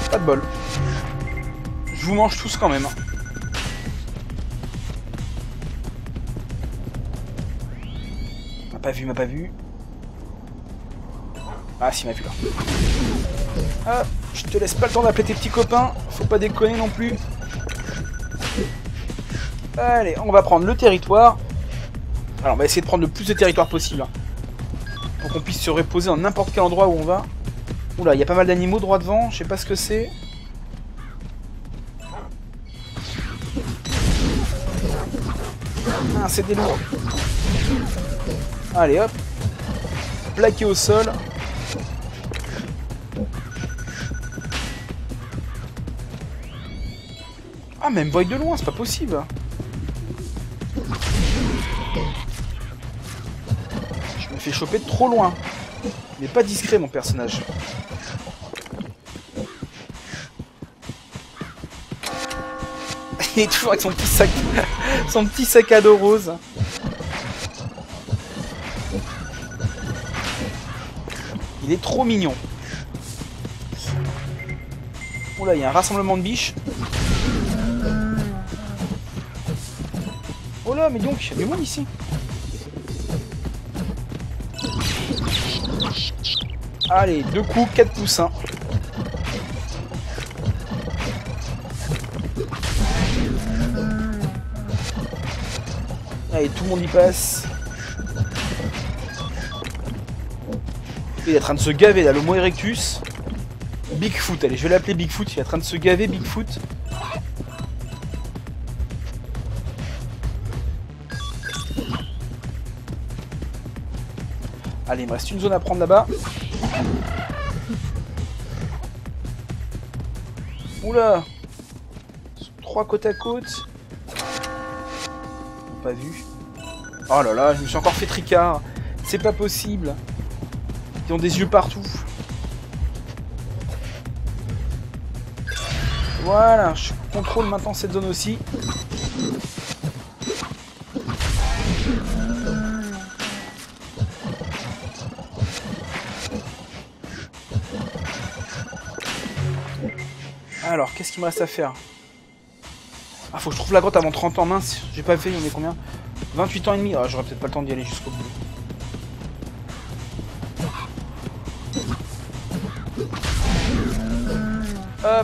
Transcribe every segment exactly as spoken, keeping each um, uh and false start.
Pas de bol. Je vous mange tous quand même. M'a pas vu, m'a pas vu. Ah si, m'a vu là. Ah, je te laisse pas le temps d'appeler tes petits copains. Faut pas déconner non plus. Allez, on va prendre le territoire. Alors on va essayer de prendre le plus de territoire possible. Hein, pour qu'on puisse se reposer dans n'importe quel endroit où on va. Oula, il y a pas mal d'animaux droit devant. Je sais pas ce que c'est. Ah, c'est des loups. Allez hop. Plaqué au sol. Ah, même void de loin, c'est pas possible. Je me fais choper de trop loin. Il est pas discret mon personnage. Il est toujours avec son petit sac, son petit sac à dos rose. Il est trop mignon. Oula, il y a un rassemblement de biches. Oh là, mais donc, il y a du monde ici. Allez, deux coups, quatre poussins. Allez, tout le monde y passe. Il est en train de se gaver là, l'Homo erectus. Bigfoot, allez, je vais l'appeler Bigfoot. Il est en train de se gaver, Bigfoot. Allez, il me reste une zone à prendre là-bas. Oula. Trois côte à côte. Pas vu. Oh là là, je me suis encore fait tricard. C'est pas possible. Ils ont des yeux partout. Voilà, je contrôle maintenant cette zone aussi. Alors, qu'est-ce qu'il me reste à faire? Ah, faut que je trouve la grotte avant trente ans, mince. J'ai pas fait, on est combien? vingt-huit ans et demi. Ah, j'aurais peut-être pas le temps d'y aller jusqu'au bout. Hop.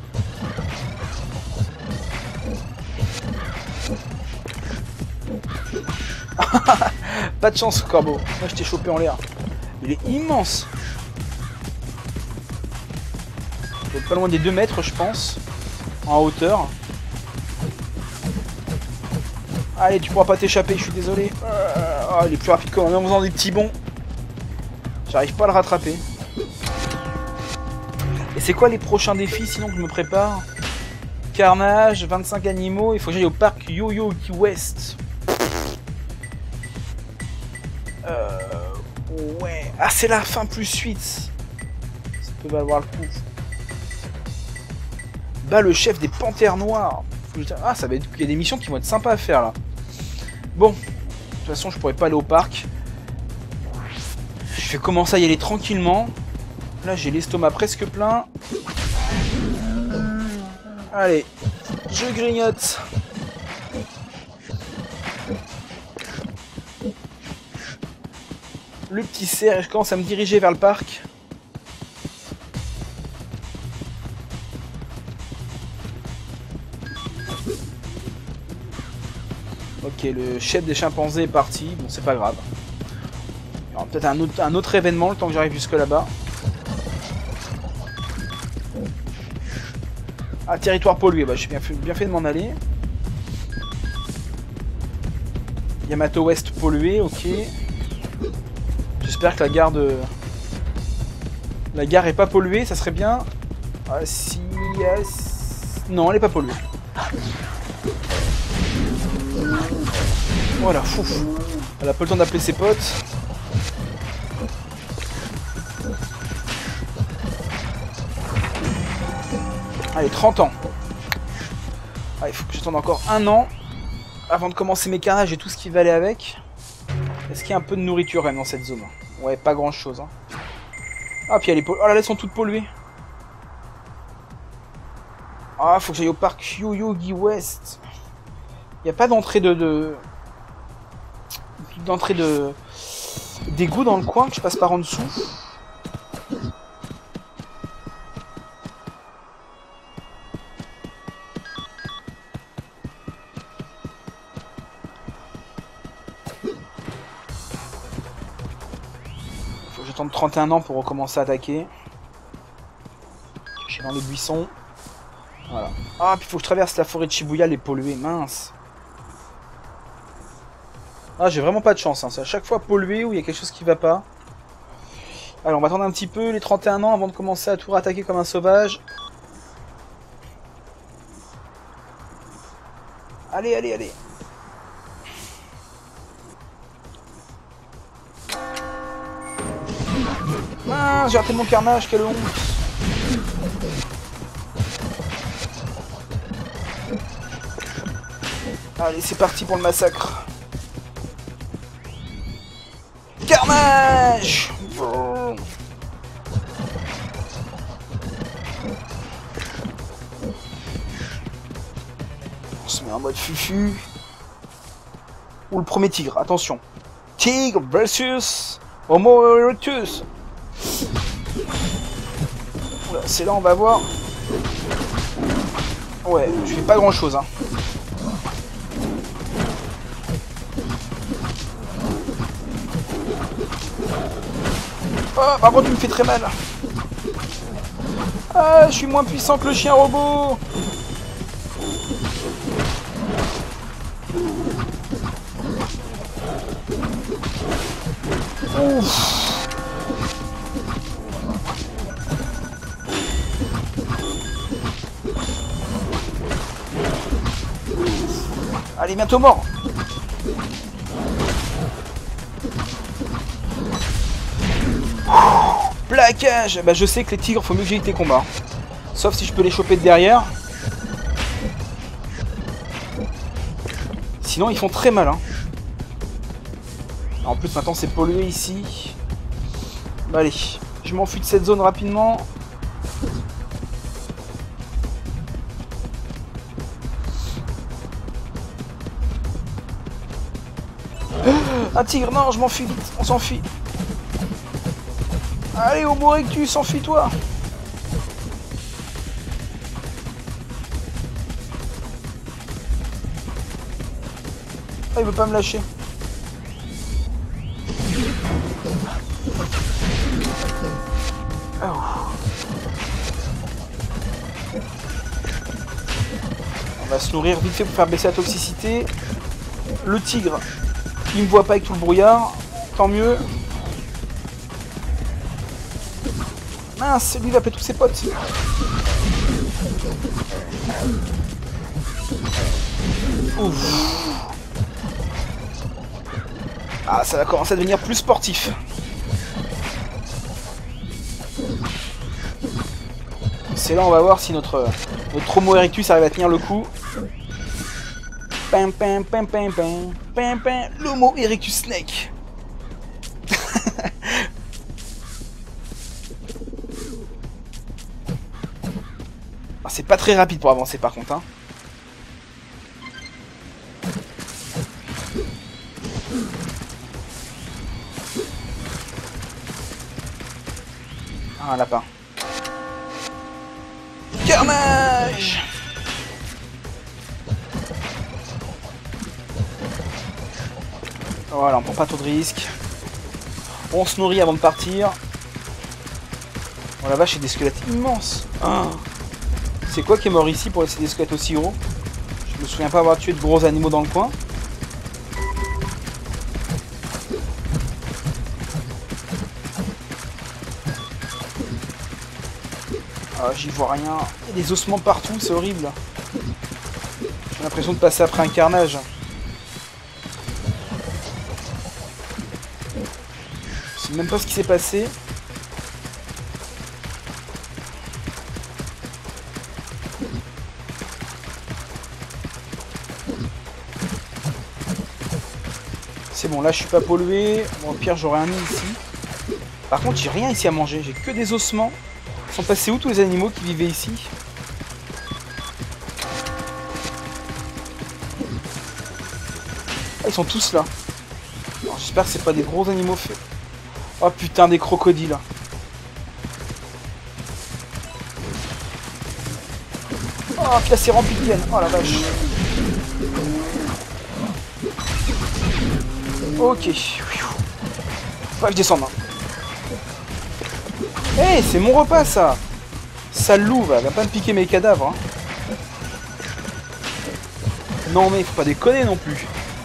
Pas de chance, corbeau. Moi, je t'ai chopé en l'air. Il est immense. Il doit être pas loin des deux mètres, je pense. En hauteur. Allez, tu pourras pas t'échapper, je suis désolé. Euh, oh, il est plus rapide que moi, en faisant des petits bonds. J'arrive pas à le rattraper. Et c'est quoi les prochains défis sinon que je me prépare? Carnage, vingt-cinq animaux, il faut que j'aille au parc Yo-Yo West. Euh, ouais. Ah, c'est la fin plus huit. Ça peut valoir le coup. Bah, le chef des panthères noires. Faut que je... Ah, ça va être... Il y a des missions qui vont être sympas à faire là. Bon, de toute façon, je pourrais pas aller au parc. Je vais commencer à y aller tranquillement. Là, j'ai l'estomac presque plein. Allez, je grignote. Le petit cerf, et je commence à me diriger vers le parc. Ok, le chef des chimpanzés est parti. Bon, c'est pas grave. Il y aura peut-être un autre, un autre événement le temps que j'arrive jusque là-bas. Ah, territoire pollué. Bah, j'ai bien fait, bien fait de m'en aller. Yamato West pollué, ok. J'espère que la gare de... La gare est pas polluée, ça serait bien. Ah, si... Yes. Non, elle est pas polluée. Voilà, fou. Elle a pas le temps d'appeler ses potes. Allez, trente ans. Ah, il faut que j'attende encore un an avant de commencer mes carnages et tout ce qui va aller avec. Est-ce qu'il y a un peu de nourriture même dans cette zone? Ouais, pas grand chose. Hein. Ah, puis elle est polluée. Oh là là, elles sont toutes polluées. Ah, faut que j'aille au parc Yoyogi West. Il n'y a pas d'entrée de... de... d'entrée de... d'égout dans le coin, que je passe par en dessous. Faut que j'attende trente et un ans pour recommencer à attaquer. Je suis dans les buissons. Voilà. Ah, puis il faut que je traverse la forêt de Shibuya, les pollués, mince. Ah, j'ai vraiment pas de chance, hein. C'est à chaque fois pollué où il y a quelque chose qui va pas. Allez, on va attendre un petit peu les trente et un ans avant de commencer à tout rattaquer comme un sauvage. Allez, allez, allez. Mince, j'ai raté mon carnage, quelle honte. Allez, c'est parti pour le massacre. Carnage! On se met en mode fufu. Ou le premier tigre, attention. Tigre versus Homo erectus. C'est là, on va voir. Ouais, je fais pas grand chose, hein. Oh, par contre, tu me fais très mal. Ah, je suis moins puissant que le chien robot. Ouf. Allez, bientôt mort. Plaquage. Bah je sais que les tigres, faut mieux que j'évite les combats. Sauf si je peux les choper de derrière. Sinon ils font très mal, hein. En plus maintenant c'est pollué ici. Bah allez, je m'enfuis de cette zone rapidement. Un tigre, non, je m'enfuis vite, on s'enfuit. Allez, Homo erectus, enfuis-toi. Ah, il veut pas me lâcher. Oh. On va se nourrir vite fait pour faire baisser la toxicité. Le tigre, il me voit pas avec tout le brouillard, tant mieux. Mince, lui il va appeler tous ses potes. Ouf. Ah, ça va commencer à devenir plus sportif. C'est là, on va voir si notre, notre Homo erectus arrive à tenir le coup. Pam pam pam pam pam pam pam. L'Homo erectus snake. Ah, c'est pas très rapide pour avancer par contre, hein. Ah, un lapin. Carnage! Voilà, on prend pas trop de risques. On se nourrit avant de partir. Oh la vache, c'est des squelettes immenses. Ah. C'est quoi qui est mort ici pour laisser des squelettes aussi gros? Je me souviens pas avoir tué de gros animaux dans le coin. Ah, j'y vois rien. Il y a des ossements partout, c'est horrible. J'ai l'impression de passer après un carnage. Je sais même pas ce qui s'est passé. C'est bon, là je suis pas pollué. Bon, au pire j'aurai un nid ici. Par contre j'ai rien ici à manger, j'ai que des ossements. Ils sont passés où tous les animaux qui vivaient ici? ils sont tous là. J'espère que c'est pas des gros animaux faits. Oh putain, des crocodiles. Oh, puis là c'est rempli de hyènes. Oh la vache. Ok. Faut pas que je descende. Hé, hey, c'est mon repas ça. Sale loup, va, va pas me piquer mes cadavres. Hein. Non mais faut pas déconner non plus.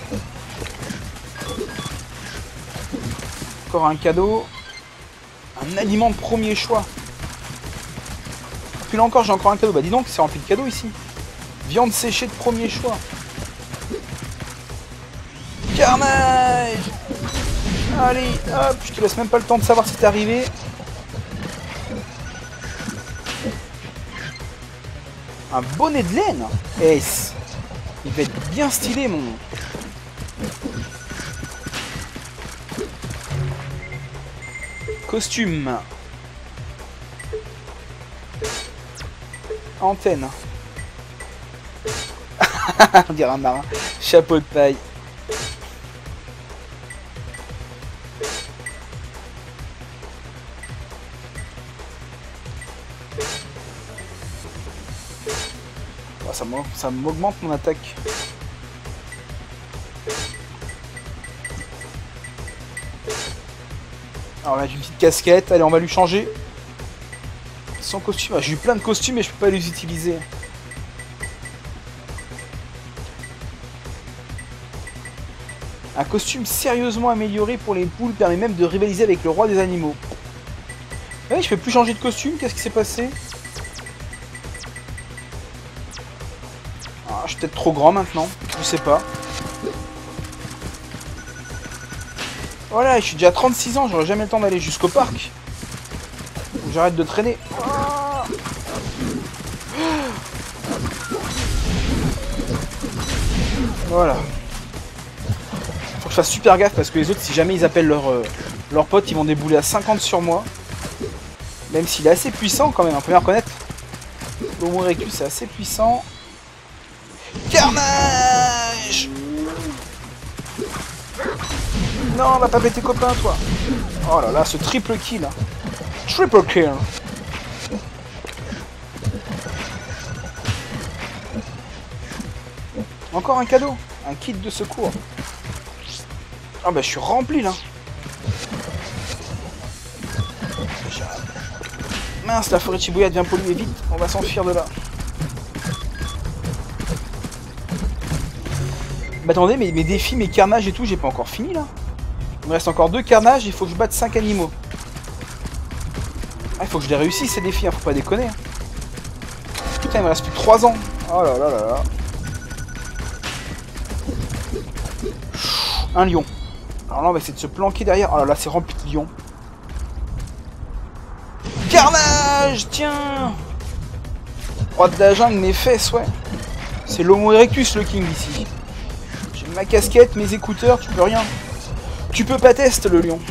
Encore un cadeau. Un aliment de premier choix. Puis là encore j'ai encore un cadeau. Bah dis donc c'est rempli de cadeaux ici. Viande séchée de premier choix. Carnage. Allez, hop, je te laisse même pas le temps de savoir si t'es arrivé. Un bonnet de laine. Eh, il va être bien stylé mon... Costume. Antenne. On dirait un marin. Chapeau de paille. Oh, ça m'augmente mon attaque. Alors là j'ai une petite casquette, allez on va lui changer. Son costume, ah, j'ai eu plein de costumes et je peux pas les utiliser. Un costume sérieusement amélioré pour les poules permet même de rivaliser avec le roi des animaux. Oui, je peux plus changer de costume, qu'est-ce qui s'est passé? Ah, je suis peut-être trop grand maintenant, je sais pas. Voilà, je suis déjà à trente-six ans, j'aurai jamais le temps d'aller jusqu'au parc. J'arrête de traîner. Ah, voilà. Faut que je fasse super gaffe parce que les autres, si jamais ils appellent leur, euh, leur pote, ils vont débouler à cinquante sur moi. Même s'il est assez puissant quand même, on peut bien reconnaître. L'Homo erectus c'est assez puissant. Carnage! Non, va pas bêter copain toi. Oh là là, ce triple kill. Triple kill. Encore un cadeau. Un kit de secours. Ah bah je suis rempli là. Mince, la forêt de Shibuya devient polluée, vite. On va s'enfuir de là. Bah attendez, mais mes défis, mes carnages et tout, j'ai pas encore fini là. Il me reste encore deux carnages, il faut que je batte cinq animaux. Ah, il faut que je les réussisse ces défis, hein, faut pas déconner. Putain, il me reste plus que trois ans. Oh là là là là. Un lion. Alors là, on va essayer de se planquer derrière. Oh là là, c'est rempli de lions. Carnage, tiens. Roi de la jungle, mes fesses, ouais. C'est l'Homo erectus, le king, ici. J'ai ma casquette, mes écouteurs, tu peux rien. Tu peux pas tester le lion.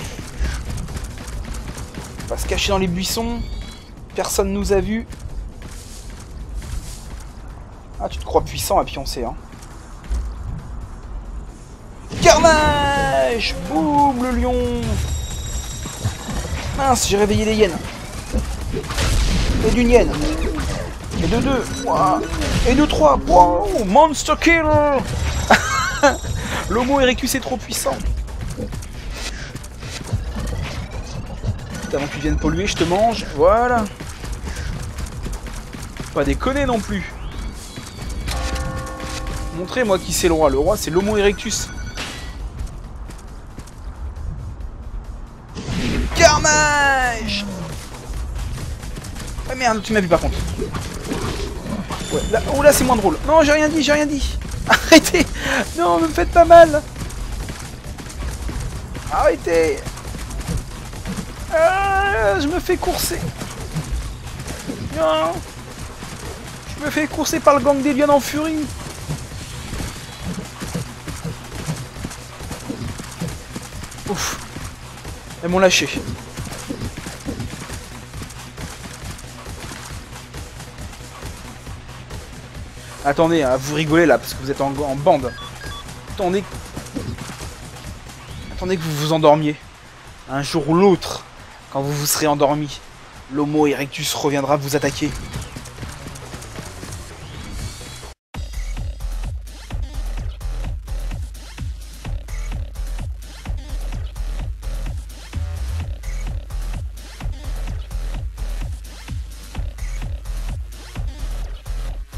On va se cacher dans les buissons. Personne nous a vus. Ah, tu te crois puissant à pioncer, hein. Carnage! Boum, le lion! Mince, j'ai réveillé les hyènes. Et d'une hyène. Et de deux. Wow. Et de trois. Wow, monster kill! L'Homo erectus est trop puissant. Avant que tu viennes polluer, je te mange. Voilà. Pas déconner non plus. Montrez-moi qui c'est le roi. Le roi, c'est l'Homo erectus. Carnage! Ah merde, tu m'as vu par contre. Ouais, là, oh là, c'est moins drôle. Non, j'ai rien dit, j'ai rien dit. Arrêtez! Non, ne me faites pas mal. Arrêtez! Ah, je me fais courser. Non. Je me fais courser par le gang des lions en furie. Ouf. Elles m'ont lâché. Attendez, hein, vous rigolez là parce que vous êtes en, en bande. Attendez. Attendez que vous vous endormiez. Un jour ou l'autre, quand vous vous serez endormi, l'Homo erectus reviendra vous attaquer.